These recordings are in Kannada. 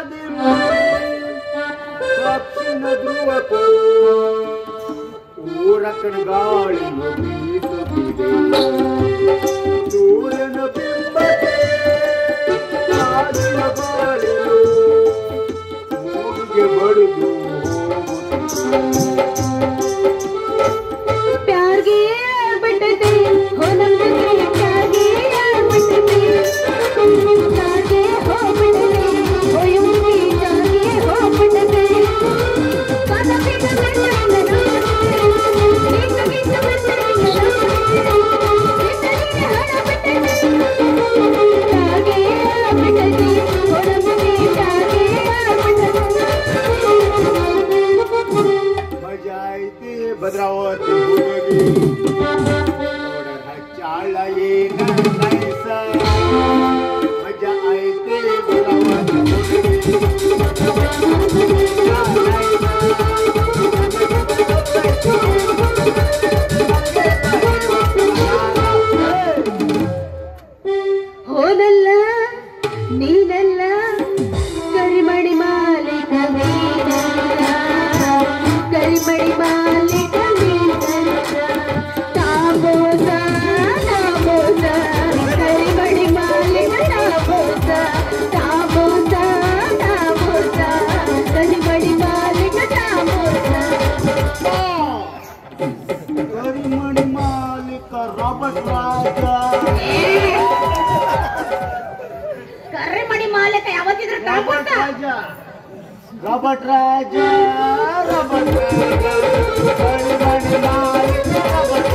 ದಕ್ಷಿಣ ಧ್ರುವಕ್ಕೂ ಊರಕ್ಕನ ಗಾಳಿ ಬೀಸುತ್ತಿದೆ. ಸೂರ್ಯನ ಬಿಂಬಕ್ಕೆ ಕಾಡಿನ ಗಾಳಿಯು ಮೂಗಿಗೆ ಬಡಿದು ಪ್ಯಾರ್ಗೆ ಬಿಟ್ಟದೆ ಹೊನಂತೆ ಪ್ಯಾರ್ಗೆ ಬಿಟ್ಟದೆ ಪ್ಯಾರ್ಗೆ ಹೋಗ್ಬಿಟ್ಟದೆ ಹೊಯುಂಗಿ ಜಾಗೆ ಹೋಗ್ಬಿಟ್ಟದೆ ಕನಪಿದ ಬೆಟ್ಟದ ಗೀತ ಗೀತ ಬೆಟ್ಟದ ಹಣ ಬಿಟ್ಟದೆ ಪ್ಯಾರ್ಗೆ ಬಿಟ್ಟದೆ ಹೊನಂತೆ ಪ್ಯಾರ್ಗೆ ಬಿಟ್ಟದೆ. मजा येते भद्रावती हुडगी चाळ येणार नाहीसा. मजा येते भद्रावती ಹೋದಲ್ಲ ನೀನಲ್ಲ ಕರಿಮಣಿ ಮಾಲಿಕ ನೀನಲ್ಲ ಕರಿಮಣಿ ಮಾಲಿಕ ನೀನಲ್ಲ ತಾಬೋಸ ತಾಬೋಸ ಕರಿಮಣಿ ಮಾಲಿಕ ತಾಬೋಸ ತಾಬೋಸ ತಾಬೋಸ ಕರಿಮಣಿ ಮಾಲಿಕ ತಾಬೋಸ. ಕರಿಮಣಿ ಮಾಲೀಕ ರಾಬರ್ಟ್ ರಾಜ. ಕರಿಮಣಿ ಮಾಲಿಕ ಯಾವತ್ತಿದ್ರು Robert Raja Robert Raja Robert Raja ಕರಿಮಣಿ ಮಾಲೀಕ ರಾಬರ್ಟ್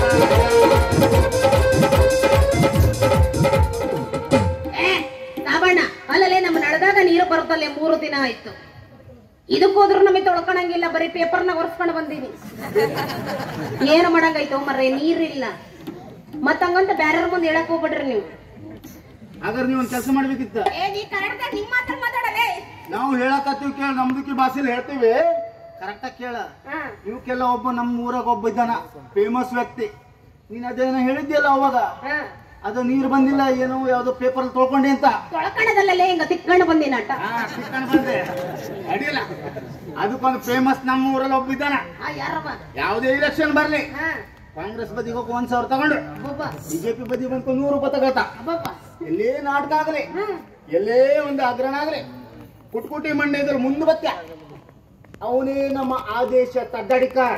ಸಾಬಣ್ಣ ಅಲ್ಲಲ್ಲೇ ನಮ್ಮ ನಡೆದಾಗ ನೀರು ಬರುತ್ತಲ್ಲೇ 3 ದಿನ ಆಯ್ತು. ಇದಕ್ಕೋದ್ರು ನಮಗೆ ತೊಳ್ಕೊಳಂಗಿಲ್ಲ, ಬರೀ ಪೇಪರ್ನ ಒರೆಸ್ಕೊಂಡು ಬಂದೀನಿ. ಏನು ಮಾಡಂಗಾಯ್ತು ಮರ್ರೆ, ನೀರಿಲ್ಲ. ಮತ್ತಂಗಂತ ಬ್ಯಾರ್ಯಾರ ಮುಂದೆ ಹೇಳಕ್ ಹೋಗ್ಬಿಡ್ರಿ ನೀವು. ಹಾಗಾದ್ರೆ ನೀವು ಒಂದ್ ಕೆಲಸ ಮಾಡ್ಬೇಕಿತ್ತ. ನಾವು ಹೇಳಕತ್ತೀವಿ ಕೇಳ, ನಮ್ದಕ್ಕೆ ಭಾಷೆಲಿ ಹೇಳ್ತೀವಿ, ಕರೆಕ್ಟಾಗಿ ಕೇಳ. ಇವಕ್ಕೆಲ್ಲ ಒಬ್ಬ ನಮ್ಮ ಊರಾಗ ಒಬ್ಬ ಇದ್ದಾನ ಫೇಮಸ್ ವ್ಯಕ್ತಿ. ನೀನ್ ಅದೇನೋ ಹೇಳಿದ್ಯಲ್ಲ ಅವಾಗ, ಅದು ನೀರು ಬಂದಿಲ್ಲ ಏನೋ ಯಾವ್ದೋ ಪೇಪರ್ ತೊಳ್ಕೊಂಡೆ ಅಂತ. ತೊಳ್ಕಣದಲ್ಲೇ ಹಿಂಗ ತಿಕ್ಕೊಂಡು ಬಂದಿನ ಅಟ್ಟ. ತಿಕ್ಕೊಂಡು ಬಂದೆ ಅಡಿಲ್ಲ. ಅದಕ್ಕೊಂದು ಫೇಮಸ್ ನಮ್ಮ ಊರಲ್ಲಿ ಒಬ್ಬ ಇದ್ದಾನ. ಯಾರವ? ಯಾವುದೇ ಇಲೆಕ್ಷನ್ ಬರ್ಲಿ ಕಾಂಗ್ರೆಸ್ ಬದಿಗೆ ಹೋಗಿ 1,000 ತಗೊಂಡ್ರು, ಬಿಜೆಪಿ ಬದಿ ಬಂದು 100 ರೂಪಾಯಿ ತಗೋತ. ಎಲ್ಲೇ ನಾಟಕ ಆಗಲಿ, ಎಲ್ಲೇ ಒಂದು ಅಗ್ರಹಣ ಆಗಲಿ, ಕುಟ್ಕುಟಿ ಮಂಡೆ ಇದ್ರ ಮುಂದೆ ಬತ್ತ ಅವನೇ ನಮ್ಮ ಆದೇಶ ತದ್ದಡಿಕಾರ.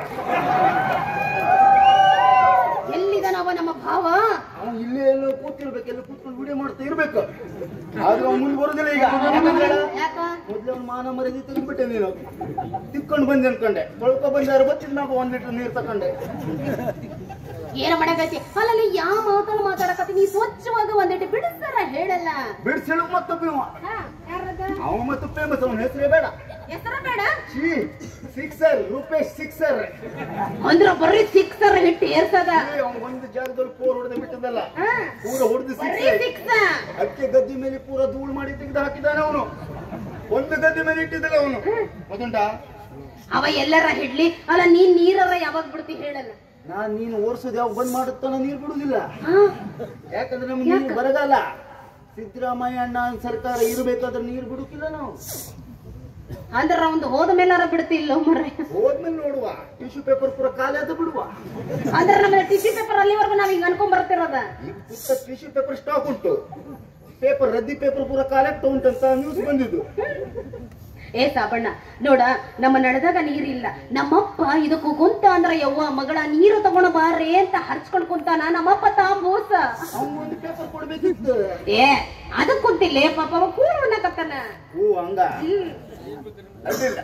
ಎಲ್ಲಿದನವ ನಮ್ಮ ಭಾವ? ಅವನು ಇಲ್ಲೇ ಎಲ್ಲೋ ಕೂತಿರ್ಬೇಕು, ಎಲ್ಲ ಕೂತ್ಕೊಂಡು ವಿಡಿಯೋ ಮಾಡ್ತಾ ಇರ್ಬೇಕು. ಆದ್ರೆ ಅವ್ನು ಮುಂದೆ ಬರೋದಿಲ್ಲ ಈಗ. ಮೊದ್ಲು ಅವ್ನು ಮಾನ ಮರ್ಯಾದೆ ತೆಗೆದ್ಬಿಟ್ಟೆ ನೀನು. ತಿಕ್ಕೊಂಡು ಬಂದೆ ಅನ್ಕೊಂಡೆ, ತೊಳ್ಕೊ ಬಂದಾರು ಬತ್ತಿದ್ ನಾವು 1 ಲೀಟರ್ ನೀರು ತಕೊಂಡೆ. ಏನ ಮಾಡಕತ್ತಿ? ಅಲ್ಲಲ್ಲಿ ಯಾವ ಮಾತನ್ನು ಮಾತಾಡಕತ್ತಿ? ನೀ ಸ್ವಚ್ಛವಾಗಿ ಒಂದಿಟ್ಟು ಬಿಡಿಸ್ತಾರ ಹೇಳಲ್ಲ. ಬಿಡಿಸಲು ಮತ್ತೊಬ್ಬ ಅವ ಮತ್ತು ಫೇಮಸ್, ಅವನ ಹೆಸರೇ ಬೇಡ. ಹೆಸರು ಬೇಡ? Sixer, Rupesh sixer. ಅಂದ್ರ ಬರೀ ಸಿಕ್ಸರ್ ಹಿಟ್ಟು ಏರ್ಸದ. ಅವ್ನು ಒಂದು ಜಾಗದಲ್ಲಿ 4 ಹೊಡೆದ ಬಿಟ್ಟದಲ್ಲ, ಪೂರ ಹೊಡೆದು ಸಿಕ್ಸ. ಅದಕ್ಕೆ ಗದ್ದೆ ಮೇಲೆ ಪೂರ ಧೂಳು ಮಾಡಿ ತೆಗೆದು ಹಾಕಿದಾನೆ ಅವನು. ಒಂದು ಗದ್ದೆ ಮೇಲೆ ಇಟ್ಟಿದ್ದಲ್ಲ ಅವನು, ಗೊತ್ತುಂಟಾ? ಅವ ಎಲ್ಲರ ಹಿಡ್ಲಿ. ಅಲ್ಲ ನೀನ್ ನೀರರ ಯಾವಾಗ ಬಿಡ್ತಿ ಹೇಳಲ್ಲ. ನೀನು ಓಡಿಸೋದು ಯಾವಾಗ ಬಂದ್ ಮಾಡುತ್ತಾನ, ನೀರು ಬಿಡುದಿಲ್ಲ. ಯಾಕಂದ್ರೆ ನಮ್ಗೆ ನೀರು ಬರಗಾಲ. ಸಿದ್ದರಾಮಯ್ಯ ಅಣ್ಣ ಸರ್ಕಾರ ಇರ್ಬೇಕಾದ್ರೆ ನೀರು ಬಿಡುತ್ತಿಲ್ಲ ನಾವು. ಅಂದ್ರ ಒಂದು ಹೋದ ಮೇಲಾರ ಬಿಡ್ತಿಲ್ಲ ಮರ್ರೆ. ಹೋದ್ಮೇಲೆ ನೋಡುವ, ಟಿಶ್ಯೂ ಪೇಪರ್ ಪೂರ ಖಾಲಿ ಆದ ಬಿಡುವ. ಅಂದ್ರೆ ನಮ್ಮ ಟಿಶ್ಯೂ ಪೇಪರ್ ಅಲ್ಲಿವರೆಗೂ ನಾವ್ ಹಿಂಗ ಅನ್ಕೊಂಡ್ ಬರ್ತಿರೋದ. ಈಗ ಟಿಶ್ಯೂ ಪೇಪರ್ ಸ್ಟಾಕ್ ಉಂಟು, ಪೇಪರ್ ರದ್ದಿ ಪೇಪರ್ ಪೂರ ಖಾಲಿ ಆಗ್ತಾ ಉಂಟಂತ ನ್ಯೂಸ್ ಬಂದಿದ್ದು. ಏ ಸಾಬಣ್ಣ ನೋಡ, ನಮ್ಮ ನಡೆದಾಗ ನೀರಿಲ್ಲ. ನಮ್ಮಪ್ಪ ಇದಕ್ಕೂ ಕುಂತ ಅಂದ್ರ ಯವ್ವ ಮಗಳ ನೀರು ತಗೊಂಡು ಬಾರ್ರಿ ಅಂತ ಹರ್ಚ್ಕೊಂಡ್ ಕುಂತಾನ. ನಮ್ಮಪ್ಪ ತಾಂಬೂಸ ಒಂದು ಪೇಪರ್ ಕೊಡ್ಬೇಕಿತ್ತು. ಏ ಅದಕ್ ಕುಂತಿಲ್ಲ ಪಾಪ, ಅವ ಕೂರ ಅನ್ನಕತ್ತಾನ. ಹಂಗ ಅಡ್ಡಿಲ್ಲ.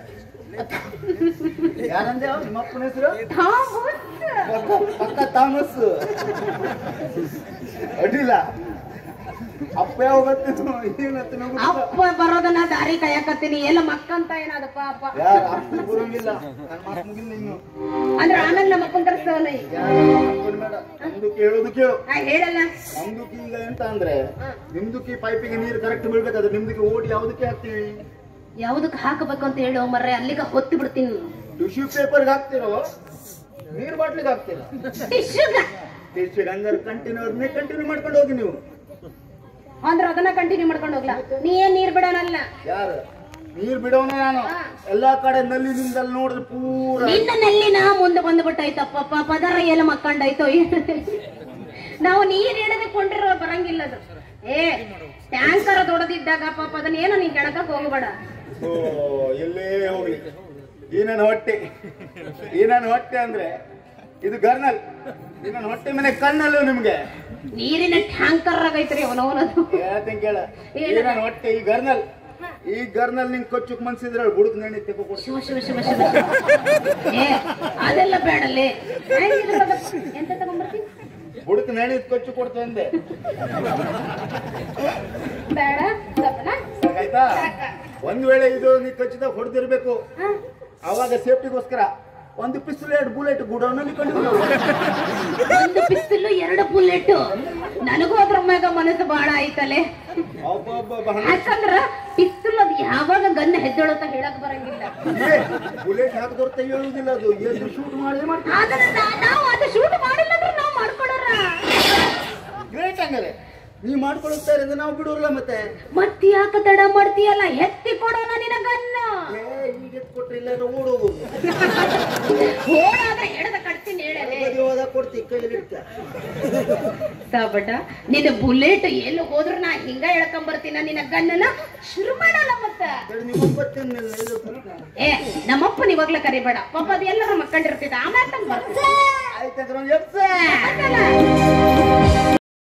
ಯಾರಂದೆ ನಿಮ್ಮಪ್ಪನ ಹೆಸರು? ಪಕ್ಕ ಥಾಮಸ್. ಅಡ್ಡಿಲ್ಲ. ಅಪ್ಪ ಅಪ್ಪ ಬರೋದನ್ನ ದಾರಿ ಕಾಯಕತ್ತೀನಿ. ಎಲ್ಲ ಮಕ್ಕಂತ ಏನದಪ್ಪ ಅಪ್ಪ ಬರಂಗಿಲ್ಲ ಅಂದ್ರೆ ಆಮೇಲೆ ನಮ್ಮ ಅಪ್ಪನ ತರಿಸ್ತವಲ್ಲ. ಕೇಳೋದು ಕೇಳು, ಹೇಳಲ್ಲ. ನಮ್ದುಕ್ಕೆ ಈಗ ಎಂತ ಅಂದ್ರೆ, ನಿಮ್ದುಕ್ಕೆ ಪೈಪಿಗೆ ನೀರು ಕರೆಕ್ಟ್ ಬೀಳ್ಬೇಕಾದ್ರೆ ನಿಮ್ದುಕ್ಕೆ ಓಡಿ ಯಾವ್ದಕ್ಕೆ ಹಾಕ್ತೀವಿ? ಯಾವ್ದಕ್ ಹಾಕಬೇಕು ಅಂತ ಹೇಳೋ ಮರ್ರೆ, ಅಲ್ಲಿಗ ಹೊತ್ತಿ ಬಿಡ್ತೀನಿ. ಟಿಶ್ಯೂ ಪೇಪರ್ಗೆ ಹಾಕ್ತಿರೋ, ನೀರ್ ಬಾಟ್ಲಿಗೆ ಹಾಕ್ತೀರಾ? ಟಿಶ್ಯೂ ಹಂಗಾರೆ ಕಂಟಿನ್ಯೂ ಮಾಡ್ಕೊಂಡು ಹೋಗಿ ನೀವು. ಅಂದ್ರೆ ಅದನ್ನ ಕಂಟಿನ್ಯೂ ಮಾಡ್ಕೊಂಡು ಹೋಗ್ಲಾ? ನೀ ಏನ್ ನೀರ್ ಬಿಡೋಣಲ್ಲ. ಯಾರು ನೀರ್ ಬಿಡೋನೆ ನಾನು ಎಲ್ಲಾ ಕಡೆ ನಲ್ಲಿನಿಂದಲ್ಲಿ ನೋಡಿದ್ರೆ ಪೂರ ನಿನ್ನ ನಲ್ಲಿನ ಮುಂದೆ ಬಂದ್ಬಿಟ್ಟಾಯ್ತಪ್ಪ ಪದರ ಎಲ್ಲ ಮಕ್ಕಂಡಾಯ್ತೋ ನಾವು ನೀರ್ ಹಿಡಿದುಕೊಂಡಿರೋ ಬರಂಗಿಲ್ಲ ಅದು ಟ್ಯಾಂಕರ್ ದೊಡ್ಡದಿದ್ದಾಗ ಪಾಪ ಅದನ್ನ ಏನೋ ನೀ ಕೆಳಕಕ್ ಹೋಗ್ಬೇಡ. ಎಲ್ಲೇ ಹೋಗ್ಲಿ ಈ ನನ್ನ ಹೊಟ್ಟೆ ಅಂದ್ರೆ ಇದು ಗರ್ನಲ್, ಈ ನನ್ನ ಹೊಟ್ಟೆ ಮನೆ ಕಣ್ಣಲ್ಲೂ ನಿಮ್ಗೆ ನೀರಿನ ಟ್ಯಾಂಕರ್ ಆಗೈತ್ರಿ ಅವನವನದು ಹೇಳ್ತೀನಿ ಕೇಳ. ಈ ನನ್ನ ಹೊಟ್ಟೆ ಈ ಗರ್ನಲ್ ನಿಂಗೆ ಕೊಚ್ಚಕ್ ಮನ್ಸಿದ್ರೆ ಬುಡಕ್ ನೆನೆ ತೆಕ್ಕೊಡು. ಶಿವ ಶಿವ ಶಿವ ಶಿವ ಅದೆಲ್ಲ ಬೇಡಲ್ಲಿ ಎಂತ ತಗೊಂಡ್ಬರ್ತೀನಿ ಬುಡಕ್ ನೆನೆ ಕೊಚ್ಚು ಕೊಡ್ತೇವೆ ಅಂದೆ. ಬೇಡ ಆಯ್ತಾ? ಒಂದ್ ವೇಳೆ ಇದು ನೀ ಕಚ್ಚಿದಾಗ ಹೊಡೆದಿರ್ಬೇಕು, ಅವಾಗ ಸೇಫ್ಟಿಗೋಸ್ಕರ ಒಂದು ಪಿಸ್ತೂಲ್ 2 ಬುಲೆಟ್ ಗುಡೌನಲ್ಲಿ ಒಂದು ಪಿಸ್ತೂಲ್ 2 ಬುಲೆಟ್ ನನಗೂ ಅದ್ರ ಮ್ಯಾಗ ಮನಸ್ಸು ಬಹಳ ಆಯ್ತಲೆ. ಯಾಕಂದ್ರ ಪಿಸ್ತೂಲ್ ಅದು ಯಾವಾಗ ಗನ್ನ ಹೆಜ್ಜೊಳತ ಹೇಳಕ್ ಬರಂಗಿಲ್ಲ. ಬುಲೆಟ್ ಹಾಕದವ್ರ ಕೈ ಹೇಳುದಿಲ್ಲ, ಅದು ಎಷ್ಟು ಶೂಟ್ ಮಾಡಿ ನಾವು ಅದು ಶೂಟ್ ಮಾಡಿಲ್ಲ ಅಂದ್ರೆ ನಾವು ಮಾಡ್ಕೊಳ್ಳೋರ. ಗ್ರೇಟ್ ಹಂಗಾರೆ ನೀವ್ ಮಾಡ್ಕೊಳ್ತಾ ಇರೋದು ನಾವು ಬಿಡೋಲ್ಲ. ಮತ್ತೆ ಯಾಕ ತಡ ಮಾಡ್ತೀಯಲ್ಲ, ಎತ್ತಿ ಕೊಡೋಣ ನಿನ ಗನ್ನ. ಈಗ ಕೊಟ್ರೆ ಇಲ್ಲ ಓಡೋದು ಹೋದಾಗ ಎಡದ ಕಟ್ತೀನಿ ಹೇಳ ಕೊಡ್ತಿ ಕೈಯಲ್ಲಿ ಸಾಬಟ ನಿನ್ನ ಬುಲೆಟ್ ಎಲ್ಲಿ ಹೋದ್ರು ನಾ ಹಿಂಗ ಹೇಳ್ಕೊಂಡ್ ಬರ್ತೀನ, ನಿನ್ನ ಗನ್ನನ ಶುರು ಮಾಡಲ್ಲ. ಮತ್ತ ನಮ್ಮಪ್ಪನ ಇವಾಗ್ಲ ಕರಿಬೇಡ ಪಾಪ, ಅದು ಎಲ್ಲರೂ ಮಕ್ಕಂಡಿರ್ತಿದ್ದ ಆಮ್ಯಾಗ ಬರ್ತೀನಿ. ಆಯ್ತು.